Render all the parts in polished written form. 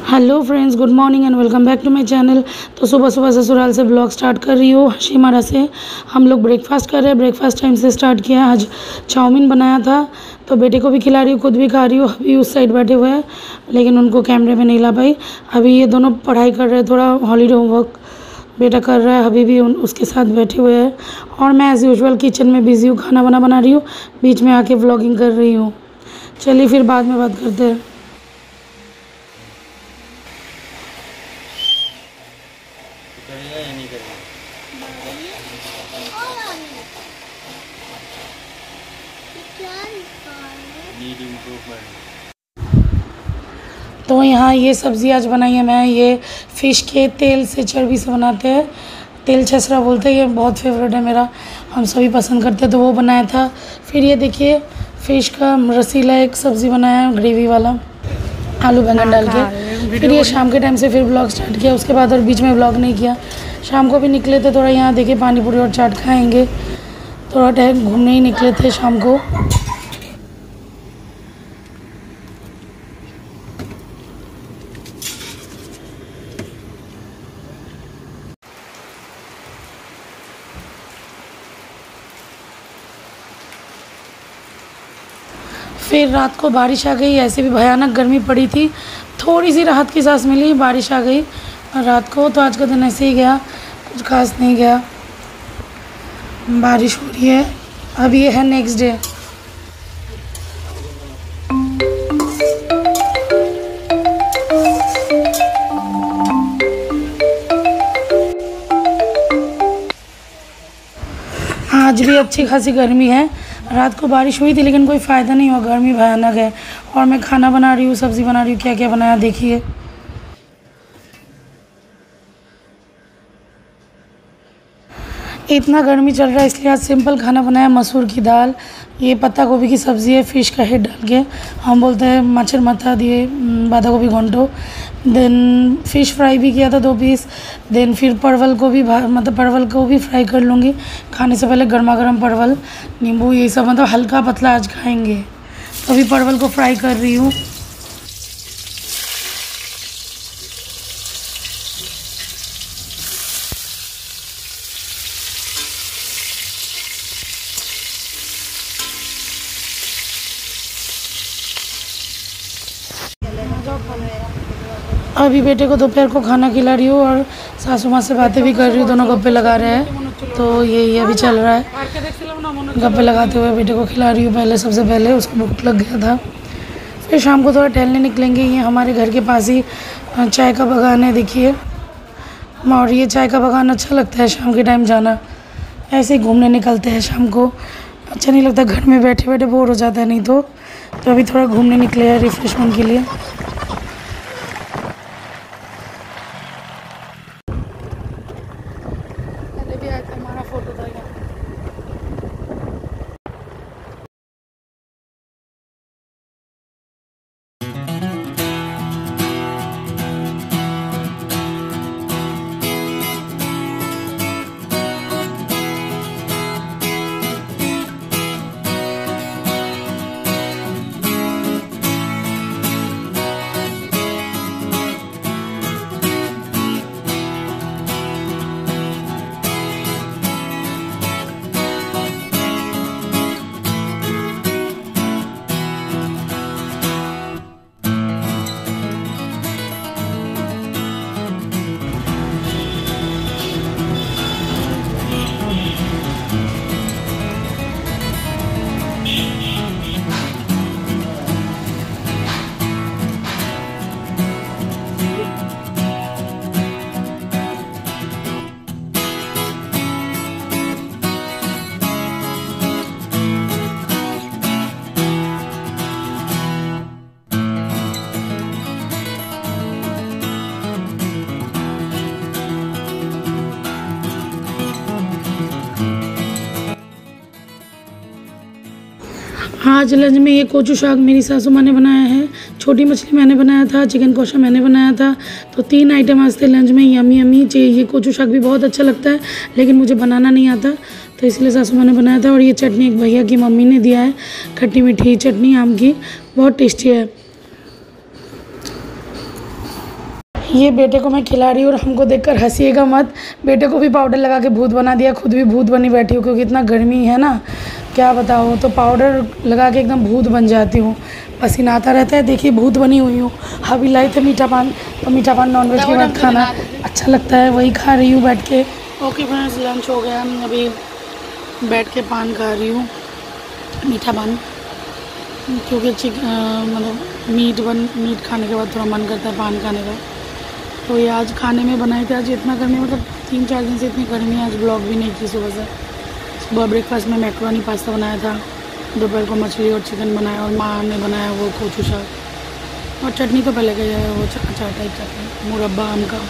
Hello friends, good morning and welcome back to my channel. तो सुबह सुबह ससुराल से ब्लॉग स्टार्ट कर रही हूँ हशीमारा से। हम लोग ब्रेकफास्ट कर रहे हैं। ब्रेकफास्ट टाइम से स्टार्ट किया। आज चाउमीन बनाया था तो बेटे को भी खिला रही हूँ, खुद भी खा रही हूँ। अभी उस साइड बैठे हुए हैं लेकिन उनको कैमरे में नहीं ला पाई। अभी ये दोनों पढ़ाई कर रहे हैं, थोड़ा हॉलीडे होमवर्क बेटा कर रहा है, अभी भी उसके साथ बैठे हुए हैं। और मैं एज़ यूजुअल किचन में बिज़ी हूँ, खाना बना रही हूँ, बीच में आके व्लॉगिंग कर रही हूँ। चलिए फिर बाद में बात करते हैं। करेगा या नहीं करेगा? Need improvement. तो यहाँ ये सब्ज़ी आज बनाई है मैं। ये फ़िश के तेल से चर्बी से बनाते हैं, तेल छसरा बोलते हैं। ये बहुत फेवरेट है मेरा, हम सभी पसंद करते हैं, तो वो बनाया था। फिर ये देखिए फ़िश का रसीला एक सब्ज़ी बनाया है, ग्रेवी वाला, आलू बैंगन डाल के। फिर ये शाम के टाइम से फिर ब्लॉग स्टार्ट किया, उसके बाद और बीच में ब्लॉग नहीं किया। शाम को भी निकले थे थोड़ा, यहाँ देखिए पानी पूरी और चाट खाएंगे, थोड़ा टाइम घूमने ही निकले थे शाम को। फिर रात को बारिश आ गई, ऐसे भी भयानक गर्मी पड़ी थी, थोड़ी सी राहत की सांस मिली, बारिश आ गई रात को। तो आज का दिन ऐसे ही गया, कुछ खास नहीं गया। बारिश हो रही है, अब ये है नेक्स्ट डे। आज भी अच्छी खासी गर्मी है। रात को बारिश हुई थी लेकिन कोई फ़ायदा नहीं हुआ, गर्मी भयानक है। और मैं खाना बना रही हूँ, सब्ज़ी बना रही हूँ, क्या क्या बनाया देखिए। इतना गर्मी चल रहा है इसलिए आज सिंपल खाना बनाया, मसूर की दाल, ये पत्ता गोभी की सब्ज़ी है, फ़िश का हेड डाल के, हम बोलते हैं मच्छर मथा दिए, बांधा गोभी घंटो। देन फ़िश फ्राई भी किया था 2 पीस। देन फिर परवल को भी परवल को भी फ्राई कर लूँगी खाने से पहले, गर्मा गर्म परवल, नींबू, ये सब मतलब हल्का पतला आज खाएँगे। तो अभी परवल को फ्राई कर रही हूँ। अभी बेटे को दोपहर को खाना खिला रही हूँ और सासू माँ से बातें भी कर रही हूँ, दोनों गप्पे लगा रहे हैं। तो ये अभी चल रहा है, गप्पे लगाते हुए बेटे को खिला रही हूँ। पहले सबसे पहले उसको भूख लग गया था। फिर शाम को थोड़ा टहलने निकलेंगे। ये हमारे घर के पास ही चाय का बागान है देखिए, और ये चाय का बागान अच्छा लगता है शाम के टाइम जाना। ऐसे ही घूमने निकलते हैं शाम को, अच्छा नहीं लगता, घर में बैठे बैठे बोर हो जाता है नहीं तो अभी थोड़ा घूमने निकले हैं रिफ्रेशमेंट के लिए। हमारा फोटो था यहाँ। आज लंच में ये कोचू शाक मेरी सासू माँ ने बनाया है, छोटी मछली मैंने बनाया था, चिकन कौशा मैंने बनाया था। तो 3 आइटम आज थे लंच में, यमी यमी। ये कोचू शाक भी बहुत अच्छा लगता है लेकिन मुझे बनाना नहीं आता, तो इसलिए सासू माँ ने बनाया था। और ये चटनी एक भैया की मम्मी ने दिया है, खट्टी मीठी चटनी आम की, बहुत टेस्टी है। ये बेटे को मैं खिला रही हूँ और हमको देखकर हंसीएगा मत। बेटे को भी पाउडर लगा के भूत बना दिया, खुद भी भूत बनी बैठी हूँ क्योंकि इतना गर्मी है ना, क्या बताऊँ। तो पाउडर लगा के एकदम भूत बन जाती हूँ, पसीना आता रहता है। देखिए भूत बनी हुई हूँ। अभी लाए थे मीठा पान, तो मीठा पान नॉनवेज के बाद खाना अच्छा लगता है, वही खा रही हूँ बैठ के। ओके फ्रेंड्स, लंच हो गया, अभी बैठ के पान खा रही हूँ, मीठा पान, क्योंकि मतलब मीट खाने के बाद थोड़ा मन करता है पान खाने का। तो ये आज खाने में बनाए थे। आज इतना गर्मी, मतलब 3-4 दिन से इतनी गर्मी है, आज ब्लॉग भी नहीं की सुबह से। सुबह ब्रेकफास्ट में मैक्रोनी पास्ता बनाया था, दोपहर को मछली और चिकन बनाया, और माँ ने बनाया वो कोचू साग, और चटनी तो पहले गई है, वो अचार टाइप चटनी, मुरब्बा आम का।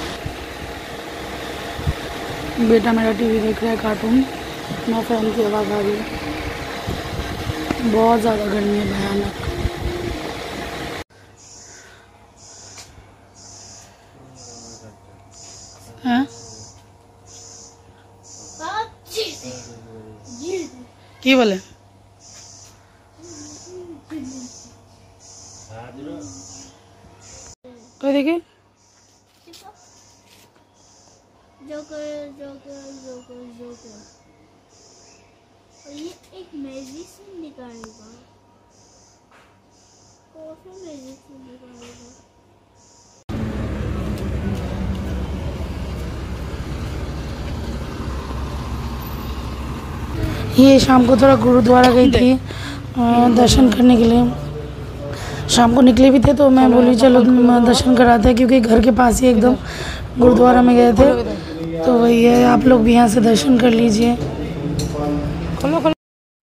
बेटा मेरा टीवी देख रहा है कार्टून, मैं फ़ैन की हवा खा रही हूँ। बहुत ज़्यादा गर्मी है, भयानक। हाँ की बोले कोई देखे जोकर और ये एक मेडिसिन निकालेगा, कौन मेडिसिन निकालेगा? ये शाम को थोड़ा गुरुद्वारा गई थी दर्शन करने के लिए। शाम को निकले भी थे तो मैं बोली चलो दर्शन कराते हैं, क्योंकि घर के पास ही एकदम गुरुद्वारा में गए थे। तो वही है, आप लोग भी यहाँ से दर्शन कर लीजिए। खोलो खोलो।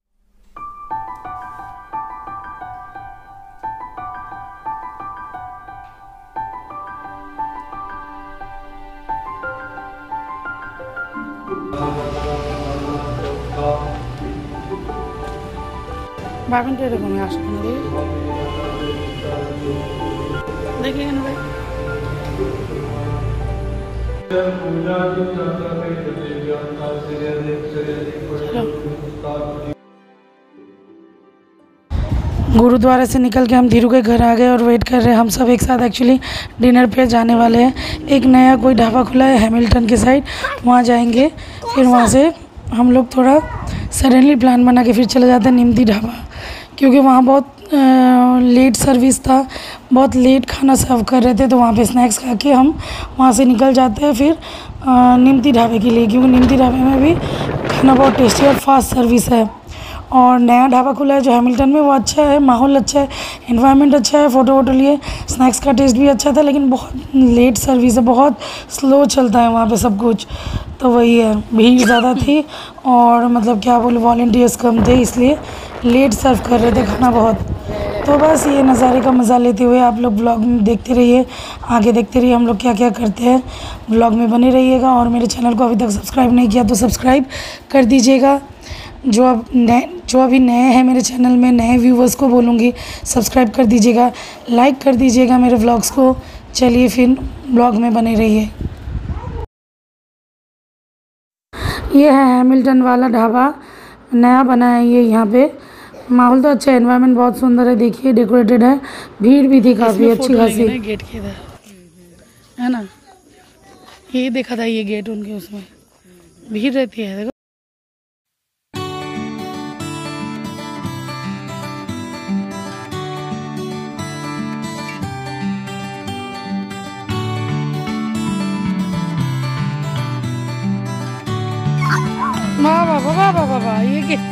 बागन टेढ़े को मैं देखिएगा ना भाई। गुरुद्वारे से निकल के हम धीरू के घर आ गए और वेट कर रहे हैं। हम सब एक साथ एक्चुअली डिनर पे जाने वाले हैं। एक नया कोई ढाबा खुला है हैमिल्टन के साइड, वहाँ जाएंगे। फिर वहाँ से हम लोग थोड़ा सडनली प्लान बना के फिर चले जाते हैं निमती ढाबा, क्योंकि वहाँ बहुत लेट सर्विस था, बहुत लेट खाना सर्व कर रहे थे। तो वहाँ पे स्नैक्स खा के हम वहाँ से निकल जाते हैं फिर निमती ढाबे के लिए, क्योंकि निमती ढाबे में भी खाना बहुत टेस्टी और फास्ट सर्विस है। और नया ढाबा खुला है जो हैमिल्टन में, वो अच्छा है, माहौल अच्छा है, एनवायरनमेंट अच्छा है, फ़ोटो वोटो लिए, स्नैक्स का टेस्ट भी अच्छा था, लेकिन बहुत लेट सर्विस है, बहुत स्लो चलता है वहाँ पे सब कुछ। तो वही है, भीड़ ज़्यादा थी और मतलब क्या बोलूँ वॉलंटियर्स कम थे, इसलिए लेट सर्व कर रहे थे खाना बहुत। तो बस ये नज़ारे का मज़ा लेते हुए आप लोग ब्लॉग में देखते रहिए, आगे देखते रहिए हम लोग क्या क्या करते हैं। ब्लॉग में बने रहिएगा और मेरे चैनल को अभी तक सब्सक्राइब नहीं किया तो सब्सक्राइब कर दीजिएगा। जो अभी नए हैं मेरे चैनल में, नए व्यूवर्स को बोलूँगी सब्सक्राइब कर दीजिएगा, लाइक कर दीजिएगा मेरे व्लॉग्स को। चलिए फिर ब्लॉग में बने रहिए। ये है हैमिल्टन वाला ढाबा, नया बना है ये। यहाँ पे माहौल तो अच्छा है, एनवायरनमेंट बहुत सुंदर है, देखिए डेकोरेटेड है, भीड़ भी थी काफ़ी अच्छी खासी। गेट के इधर है ना, ये देखा था ये गेट उनके, उसमें भीड़ रहती है। देखो वाह वाह वाह वाह वाह वाह, ये क्या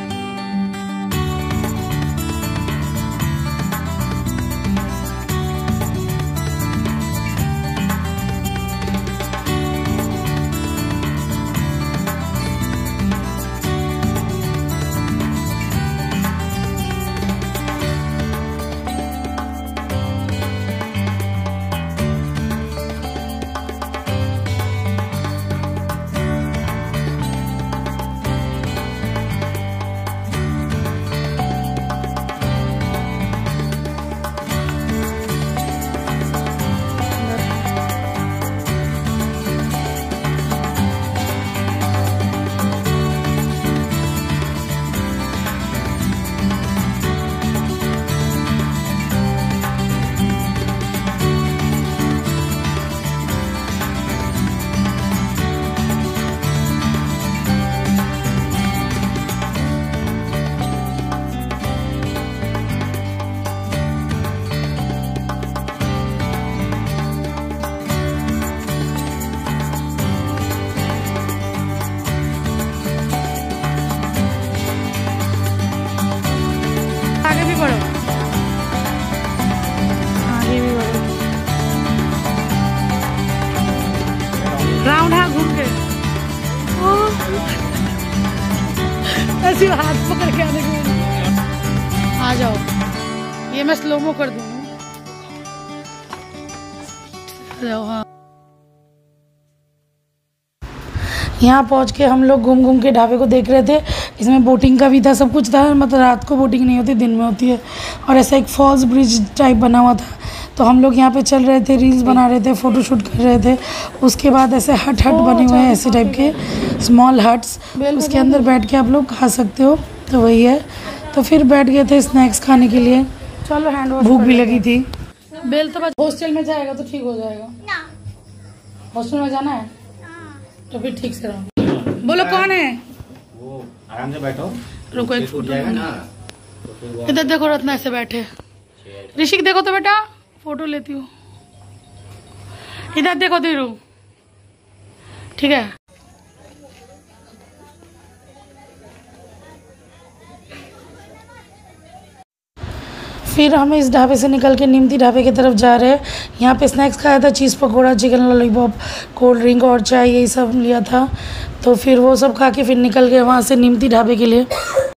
राउंड हाँ घूम के ऐसे हाथ पकड़ के आने के आ जाओ। ये मैं स्लोमो कर दूंगी। जाओ हाँ। यहाँ पहुँच के हम लोग घूम घूम के ढाबे को देख रहे थे। इसमें बोटिंग का भी था, सब कुछ था। मतलब रात को बोटिंग नहीं होती, दिन में होती है। और ऐसा एक फॉल्स ब्रिज टाइप बना हुआ था। तो हम लोग यहाँ पे चल रहे थे, रील्स बना रहे थे, फ़ोटो शूट कर रहे थे। उसके बाद ऐसे हट बने हुए हैं, ऐसे टाइप के स्मॉल हट्स। उसके अंदर बैठ के आप लोग खा सकते हो। तो वही है। तो फिर बैठ गए थे स्नैक्स खाने के लिए। चलो हैंड वॉश, भूख भी लगी थी। बेल तो हॉस्टल में जाएगा तो ठीक हो जाएगा। हॉस्टल में जाना है तो फिर ठीक से रहो। बोलो कौन है वो? आराम से बैठो, रुको एक फोटो ना। इधर देखो, रत्ना ऐसे बैठे। ऋषिक देखो तो बेटा, फोटो लेती हूँ। इधर देखो धीरू, ठीक है। फिर हम इस ढाबे से निकल के निमती ढाबे की तरफ जा रहे हैं। यहाँ पे स्नैक्स खाया था, cheese pakora, chicken lollipop, cold drink और चाय, यही सब लिया था। तो फिर वो सब खा के फिर निकल गए वहाँ से निमती ढाबे के लिए।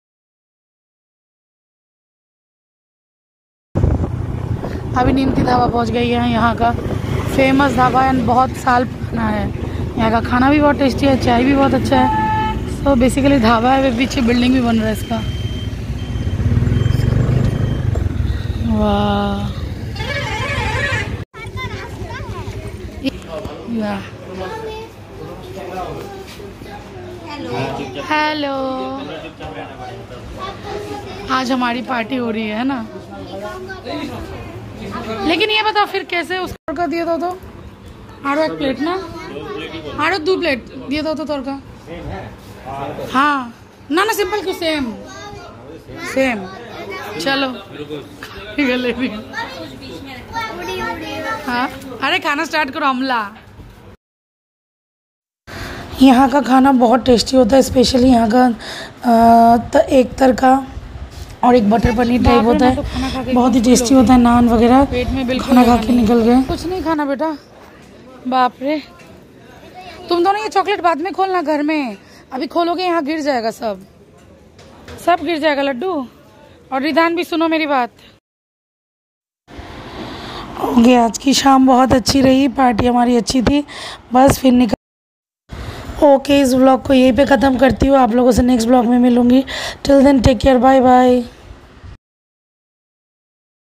अभी निमती ढाबा पहुँच गई है। यहाँ का फेमस ढाबा है, बहुत साल पुराना है। यहाँ का खाना भी बहुत टेस्टी है, चाय भी बहुत अच्छा है। सो बेसिकली ढाबा है, पीछे बिल्डिंग भी बन रहा है इसका। वाह, हेलो। आज हमारी पार्टी हो रही है ना। लेकिन ये बताओ फिर कैसे उसका तड़का दिया था? तो आरो एक प्लेट ना, आरो 2 प्लेट दिया था तो तड़का। हाँ ना ना, सिंपल क्यों? सेम। चलो ले रही। हाँ अरे खाना स्टार्ट करो हमला। यहाँ का खाना बहुत टेस्टी होता है, स्पेशली यहाँ का एक तड़का और एक बटर पनीर टाइप होता है, बहुत ही टेस्टी होता है। नान वगैरह पेट में खाना खा के निकल गए। कुछ नहीं खाना बेटा, बाप रे। तुम दोनों ये चॉकलेट बाद में खोलना घर में, अभी खोलोगे यहाँ गिर जाएगा, सब गिर जाएगा लड्डू। और रिधान भी सुनो मेरी बात। ओके, आज की शाम बहुत अच्छी रही, पार्टी हमारी अच्छी थी। बस फिर निकल। ओके, इस व्लॉग को यहीं पे ख़त्म करती हूँ। आप लोगों से नेक्स्ट व्लॉग में मिलूंगी। Till then take care, bye bye.